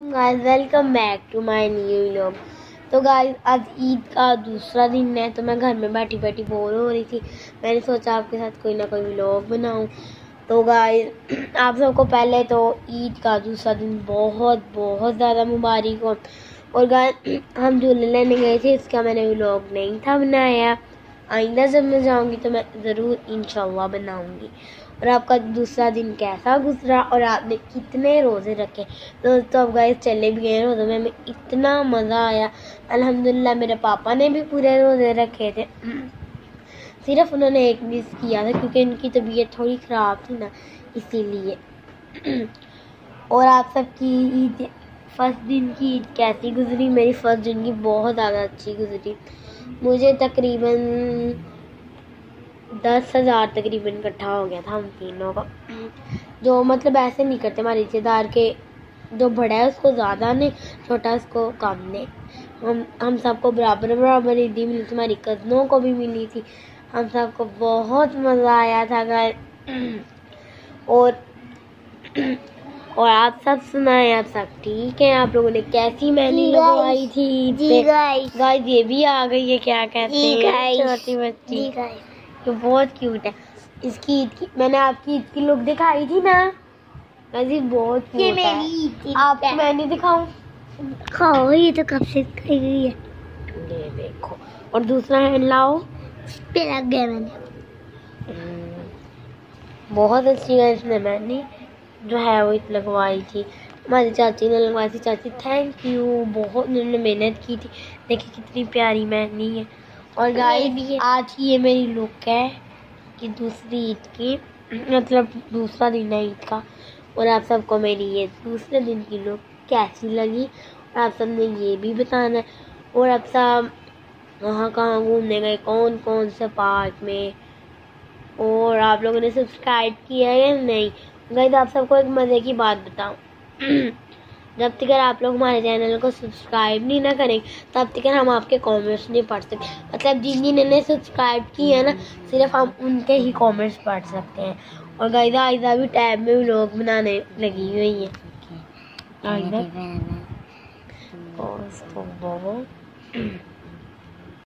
Guys welcome back to my new vlog. तो guys आज ईद का दूसरा दिन है, तो मैं घर में बैठी बैठी बोर हो रही थी। मैंने सोचा आपके साथ कोई ना कोई व्लॉग बनाऊं। तो गाइस आप सबको पहले तो ईद का दूसरा दिन बहुत बहुत ज़्यादा मुबारक हो। और गाइस हम झूले लेने गए थे, इसका मैंने व्लॉग नहीं था बनाया। आइंदा जब मैं जाऊंगी तो मैं ज़रूर इंशाल्लाह बनाऊंगी। और आपका दूसरा दिन कैसा गुजरा और आपने कितने रोज़े रखे। तो अब गाइस चले भी गए रोज़े में, हमें इतना मज़ा आया। अल्हम्दुलिल्लाह मेरे पापा ने भी पूरे रोज़े रखे थे। सिर्फ उन्होंने एक मिस किया था क्योंकि उनकी तबीयत थोड़ी ख़राब थी ना, इसीलिए। और आप सबकी ईद फर्स्ट दिन की ईद कैसी गुजरी? मेरी फर्स्ट दिन की बहुत ज़्यादा अच्छी गुजरी। मुझे तकरीबन 10,000 तकरीबन इकट्ठा हो गया था हम तीनों का। जो मतलब ऐसे नहीं करते हमारे रिश्तेदार के, जो बड़ा है उसको ज़्यादा ने, छोटा उसको कम ने। हम सबको बराबर बराबर ईदी मिली थी, हमारी कज़नों को भी मिली थी। हम सबको बहुत मज़ा आया था गाइस। और आप सब सुनाएं, आप सब ठीक हैं? आप लोगों ने कैसी मेहंदी लगवाई थी ईद पे? गाइस ये भी आ गई है, क्या कहते हैं, छोटी बच्ची। तो बहुत क्यूट है। इसकी ईद की मैंने आपकी ईद की लुक दिखाई थी ना, गाइस बहुत क्यूट है। आपको मैं नहीं दिखाऊं? खाओ, ये तो कब से खाई गई है। ये देखो, और दूसरा हैंड लाओ। पे लग गया मैंने। बहुत अच्छी है इसने मेहंदी जो है वो लगवाई थी, हमारी चाची ने लगवाई थी। चाची थैंक यू, बहुत उन्होंने मेहनत की थी। देखिए कितनी प्यारी मेहंदी है। और गाइस आज की ये मेरी लुक है कि दूसरी ईद की, मतलब दूसरा दिन है ईद का। और आप सबको मेरी ये दूसरे दिन की लुक कैसी लगी और आप सब ने ये भी बताना है। और आप सब कहाँ कहाँ घूमने गए, कौन कौन से पार्क में, और आप लोगों ने सब्सक्राइब किया है या नहीं। गाइस आप सबको एक मज़े की बात बताऊं, जब तक आप लोग हमारे चैनल को सब्सक्राइब नहीं ना करें तब तक हम आपके कमेंट्स नहीं पढ़ सकते। मतलब जिन जिन्होंने सब्सक्राइब किए हैं ना, सिर्फ हम उनके ही कमेंट्स पढ़ सकते हैं। और गाइस आइज़ा भी टैब में व्लॉग बनाने लगी हुई है। आइज़ा